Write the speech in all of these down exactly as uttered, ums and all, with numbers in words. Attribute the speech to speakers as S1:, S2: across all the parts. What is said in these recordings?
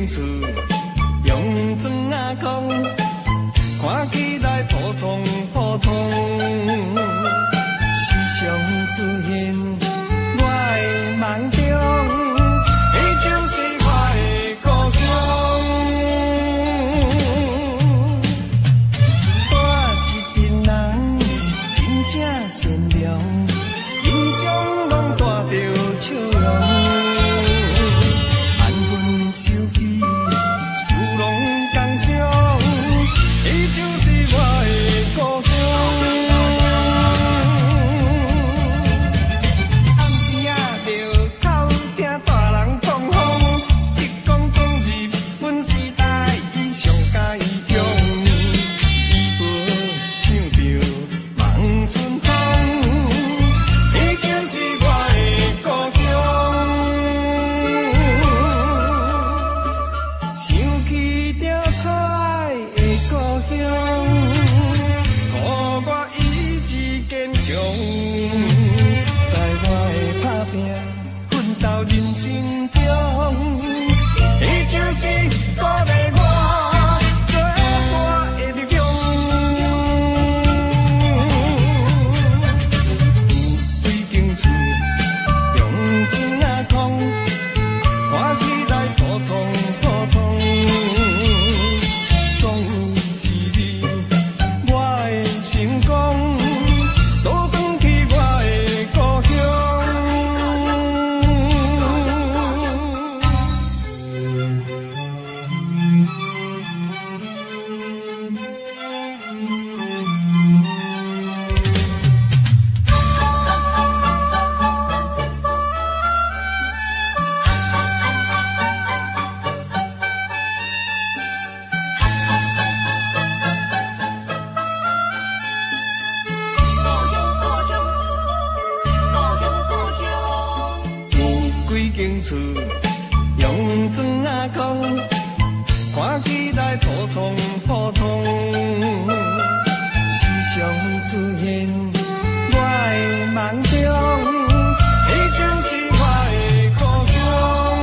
S1: 厝，用砖仔空，看起来普通普通。时常出现我的梦中，伊就是我的故乡。我一群人真正善良，印象拢带着笑容。 手机事拢同相，伊就是我的故乡。暗时啊，着偷听大人讲风，一讲讲日本时代，伊上喜用。伊无唱着望春风，伊就是我的故乡。 想起着可爱的故乡，予我意志坚强，在我的打拼奋斗人生中，伊就是鼓励我做大的力量。有几间厝用砖仔空，看起来普通普通。 成功，倒转去我的故乡。间厝用砖仔空，看起来普通普通，时常出现我的梦中，伊就是我的故乡。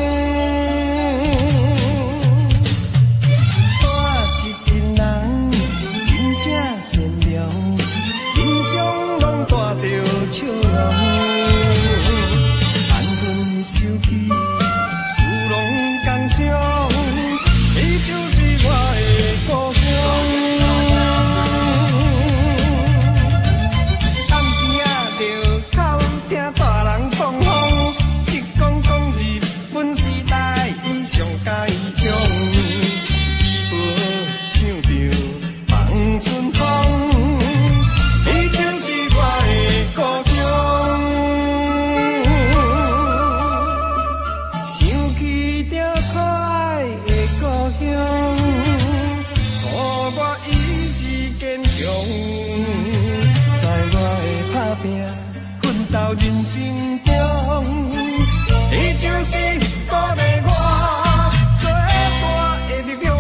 S1: 我一群人真正善良，印象拢带着笑容。 手机事拢同相，伊就是我的故乡。暗时啊，着偷听大人讲风，一讲讲日本时代，伊上喜用。伊无唱着望春风，伊就是我的故乡。 可爱的故乡，予我意志坚强，在我的打拼奋斗人生中，伊就是鼓励我做大的力量。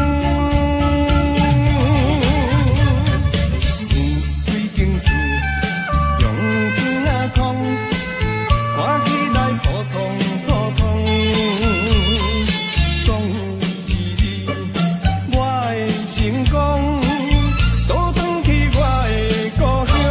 S1: 有几间厝用砖仔空，看起来普通普通。 成功，倒转去我的故乡。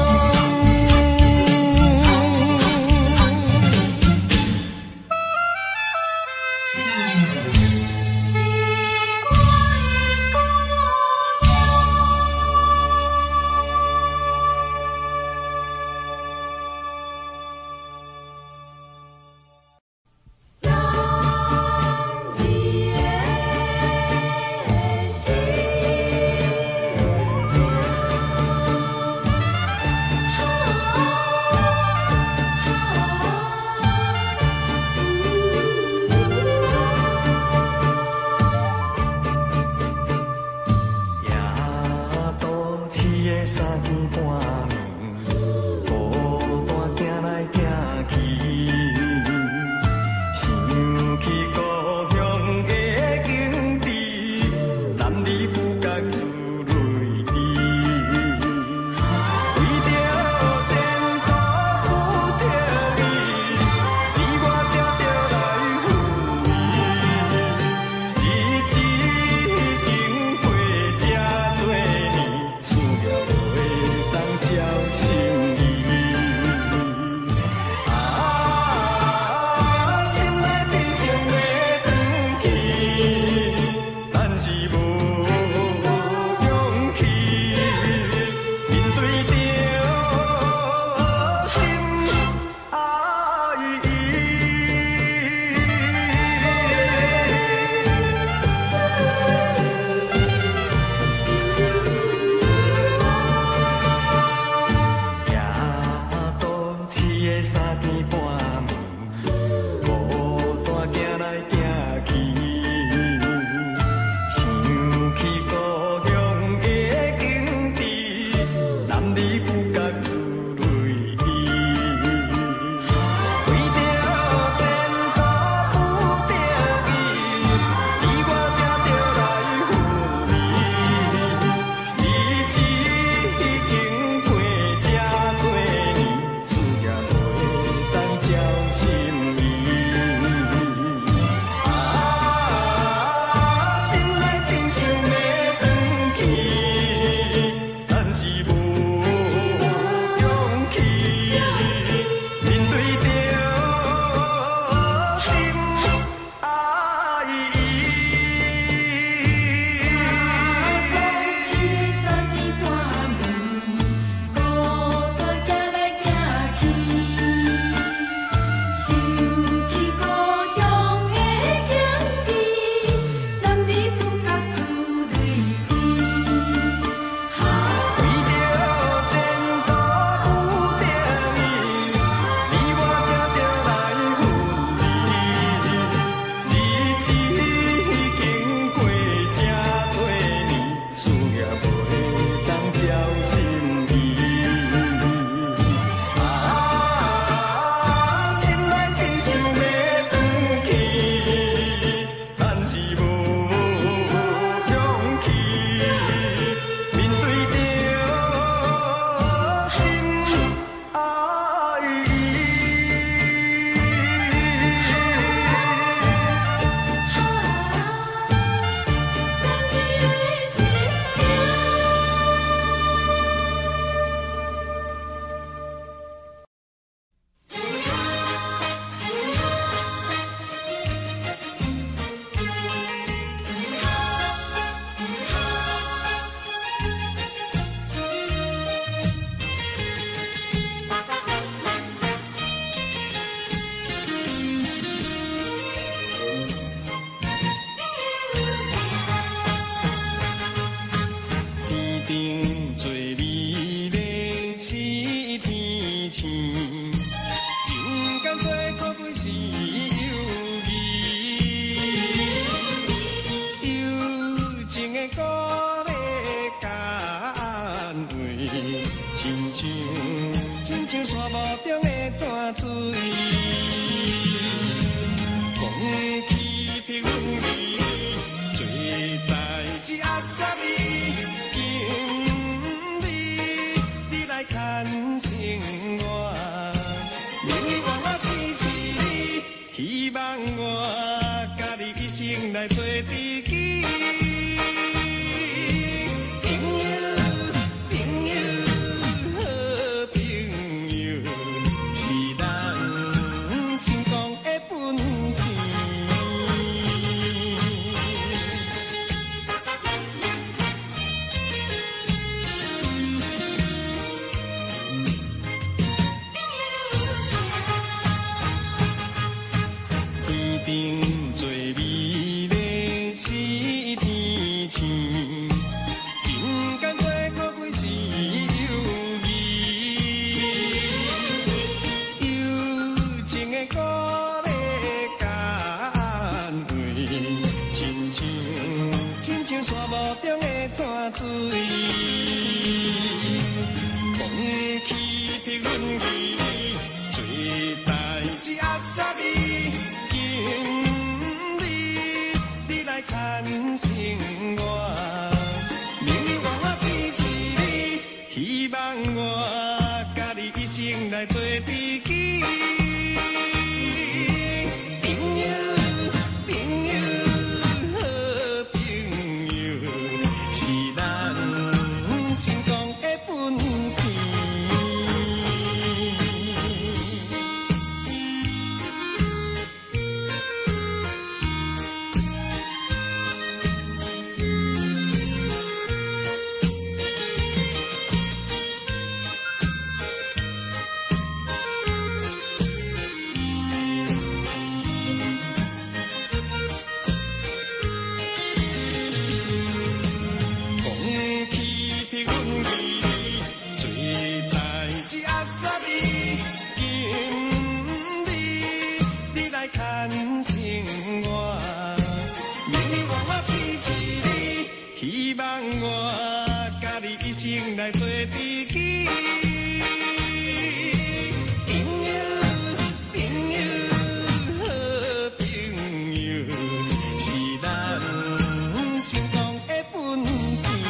S1: 生来做知己。朋友，朋友，好朋友，是咱心中的本钱。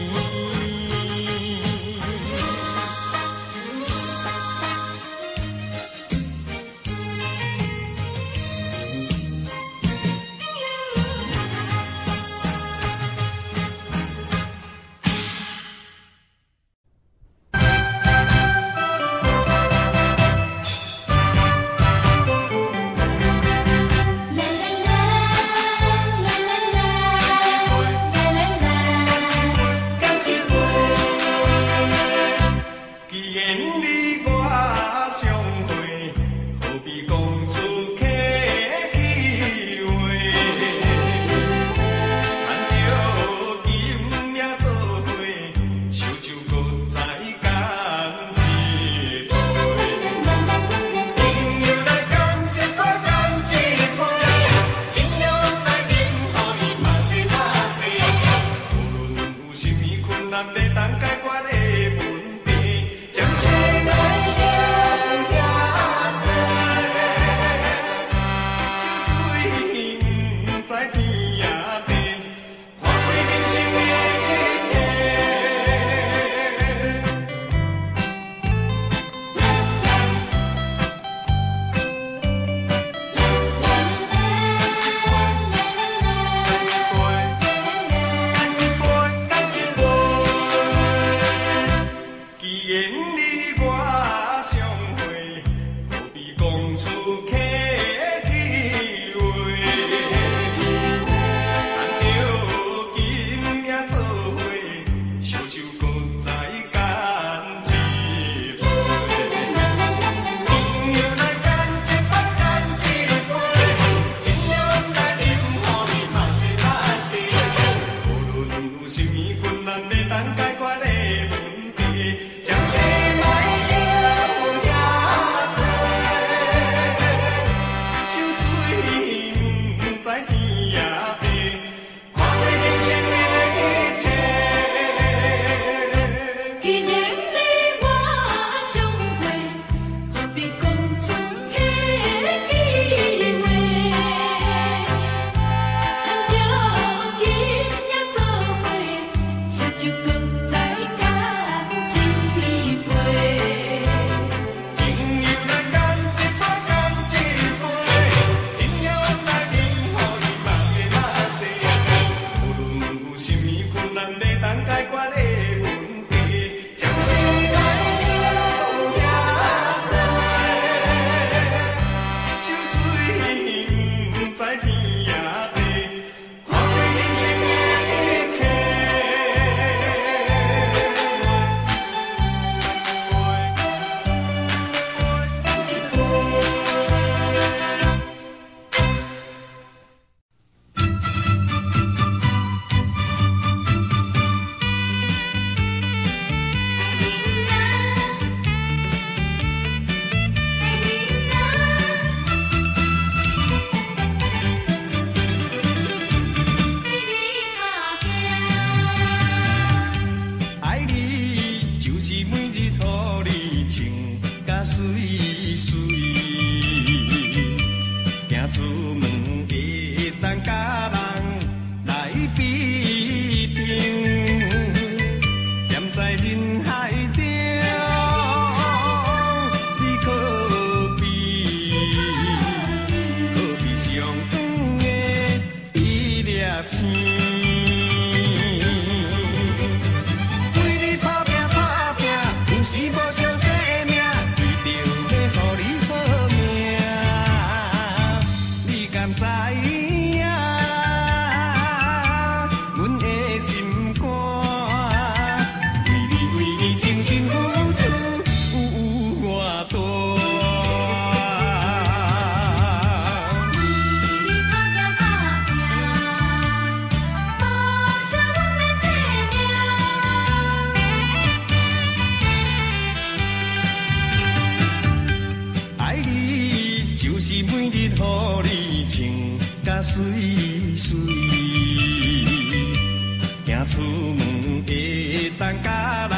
S1: 水水，行出门会当甲人。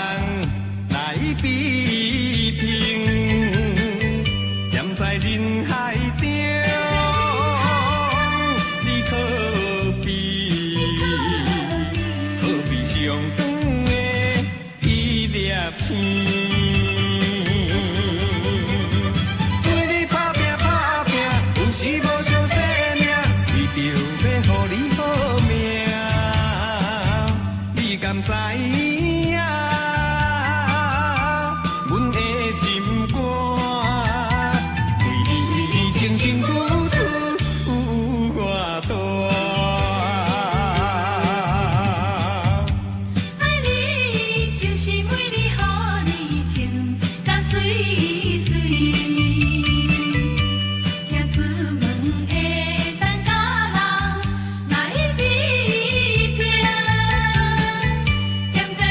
S1: 比拼，站在人海中，你可比，可比上长的一粒星。为你打拼打拼，有时无想生命，为着要予你好命，你敢知影？阮的心肝，为你情深付出有偌大。
S2: 爱你就是每日予你情甲水水，行出门会等甲人来比拼，踮在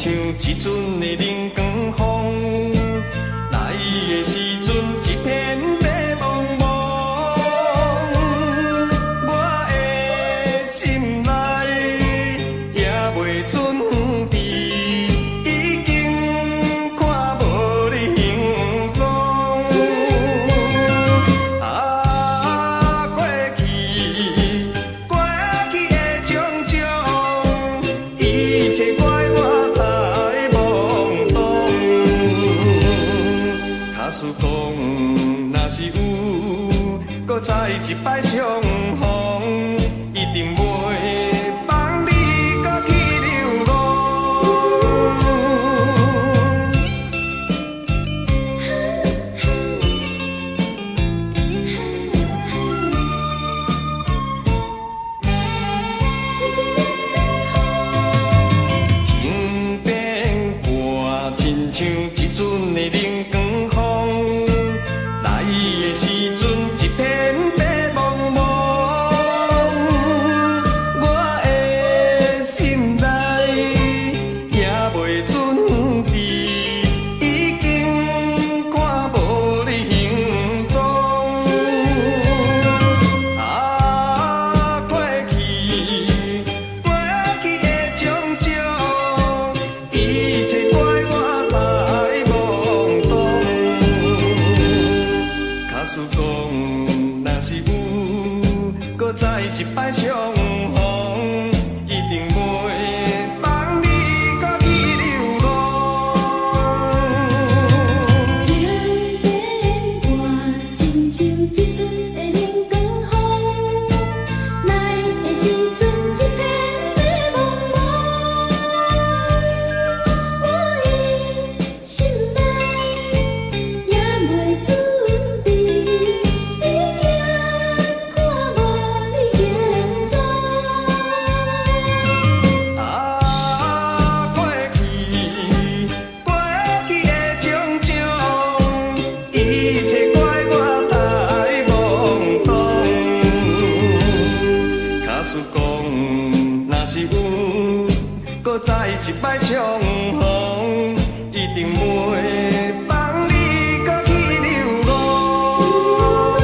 S1: 像一阵的冷光风，来的时阵一片白茫茫，我的心内也袂准治，已经看无你形状。啊，过去过去的种种，一切怪我太懵懂。假使讲，若是有，搁再一摆相逢，一定袂放你搁去流浪。情变化，亲像一阵的冷光风，来的时阵一片白茫茫，我的心内也袂准治，已经看无你形状。啊，过去过去的种种，一切怪我太懵懂。假使讲，若是有，搁再一摆相逢，一定袂放你搁去流浪。
S2: 情变化，亲像一阵的冷光风，来的时阵一片白茫茫，我的心内也袂准备，已经看无你形状。
S1: 啊，过去过去的种种，一切怪我太懵懂。假使讲，若是有，搁再一摆相逢，一定袂放你搁去流浪。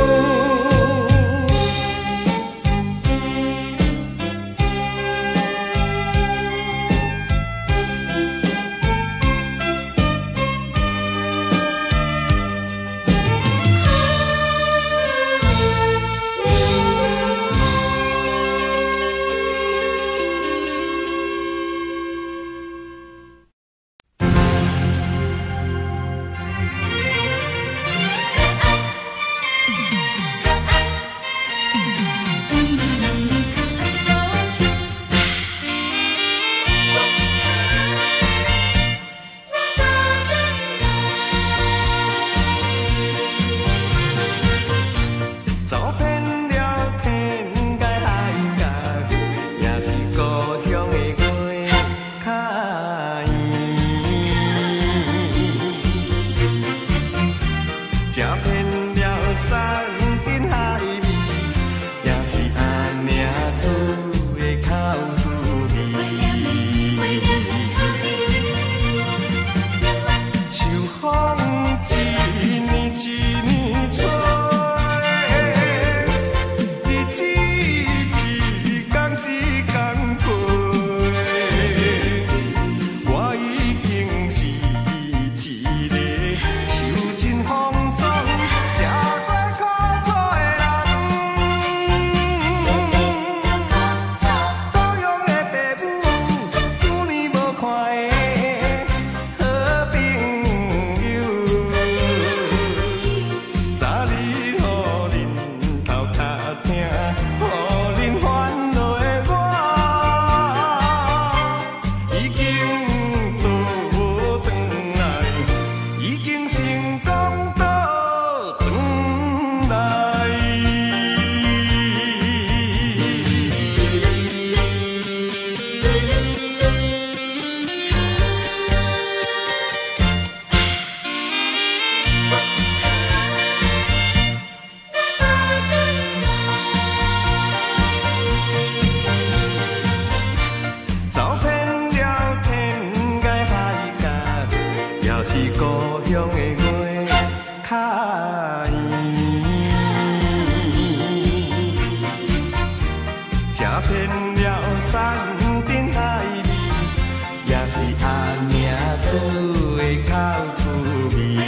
S1: 填了山顶爱你，也是阿命煮的口滋味。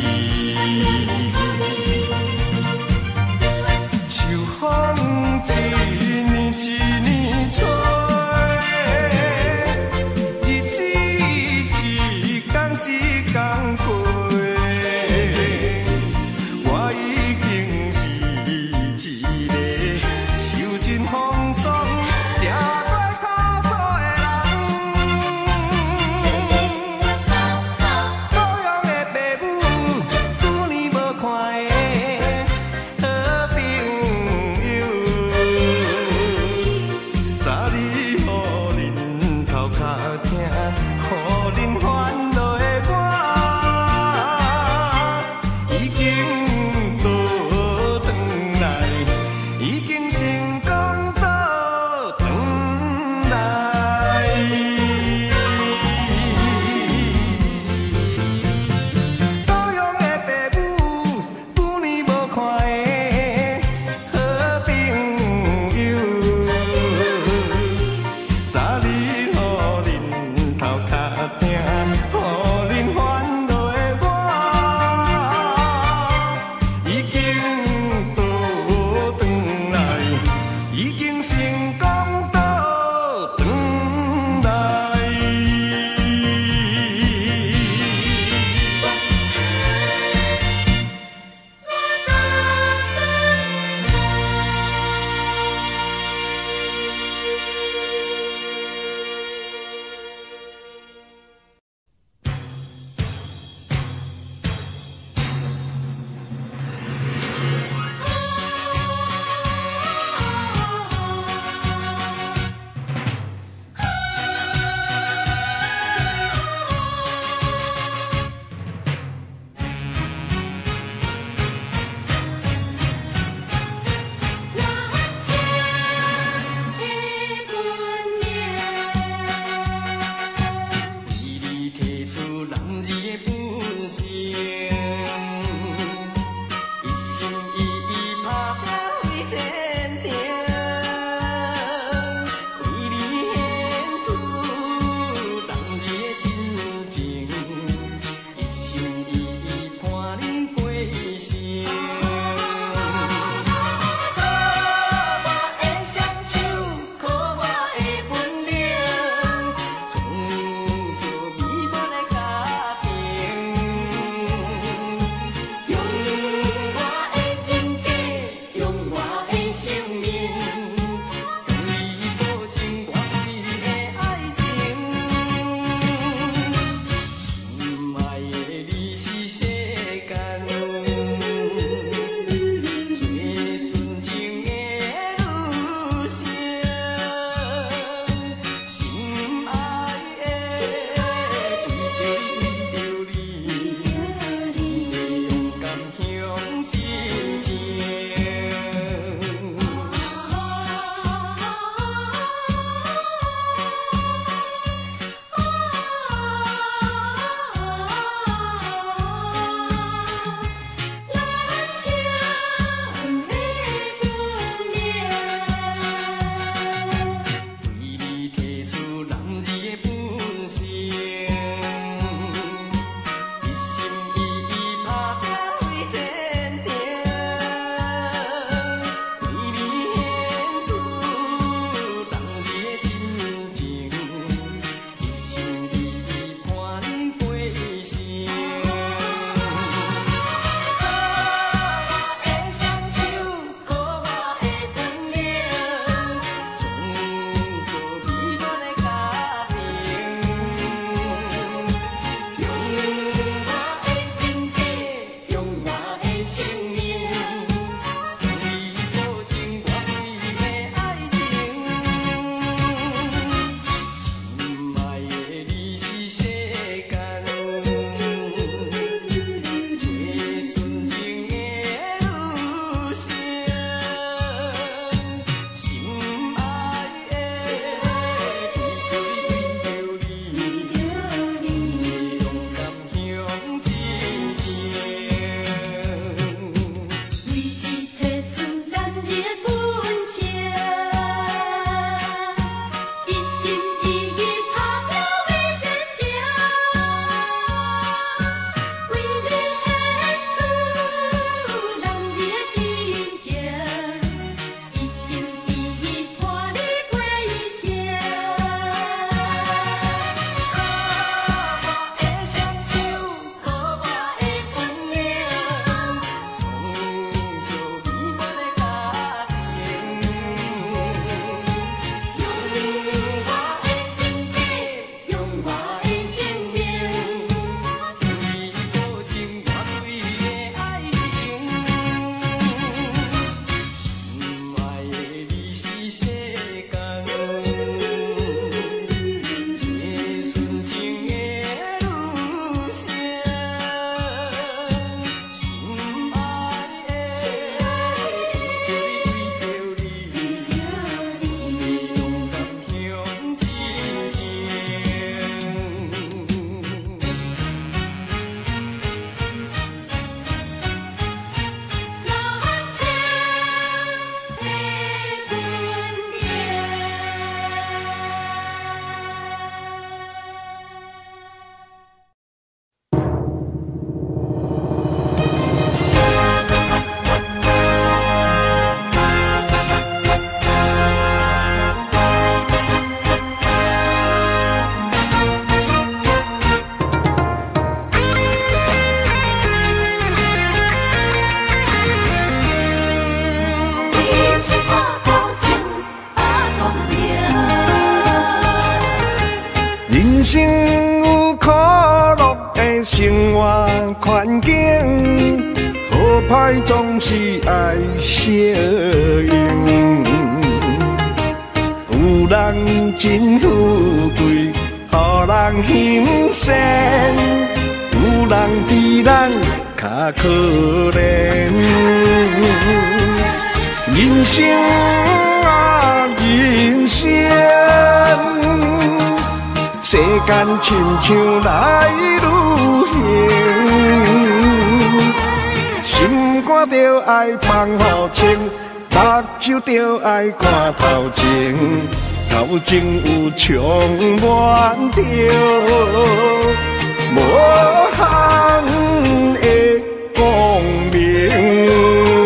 S1: 秋风一年一年吹，日子一天一天过。我已经是一个受尽风霜、吃过苦楚的人。高阳的爸母，久年无看的好朋友，早日予恁头壳疼，予恁烦恼的我。已经倒转来，已经成功倒转来。高阳的爸母，久年无看的好朋友，早日予恁头壳疼，予恁烦恼的我。已经倒转来，已经成功倒转来。 生有苦乐的生活环境，好歹总是爱适应。有人真富贵，予人欣赏；有人比咱较可怜。人生啊，人生。世间亲像来愈行，心肝着爱放予清，目睭着爱看头前，头前有充满着无限的光明。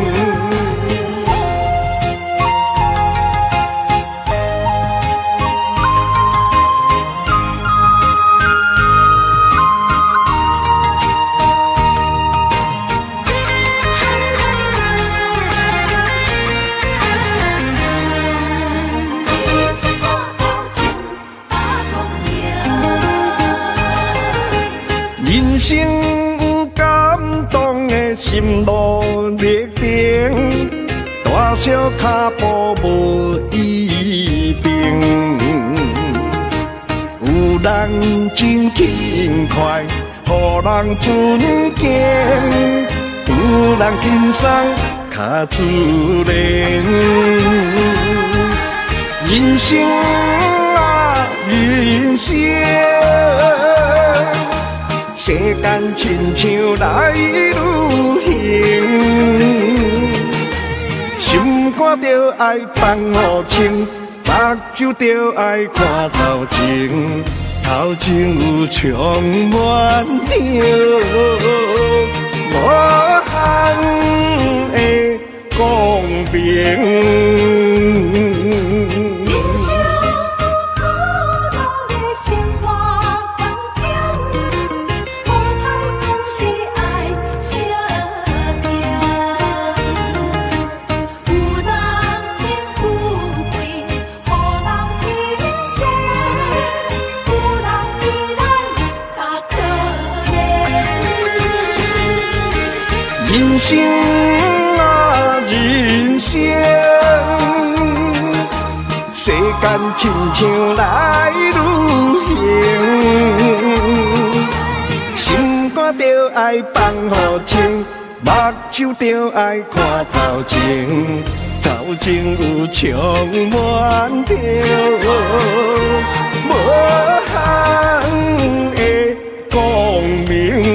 S1: 人生有感动的心路历程，大小脚步无一定。有人真轻快，予人尊敬；有人轻松，较自然。人生啊，人生。世间亲像来愈行，心肝着爱放予清，目睭着爱看头前，头前有充满着无限的光明。人生啊，人生，世间亲像来愈行，心肝着爱放予清，目睭着爱看头前，头前有充满着无限的光明。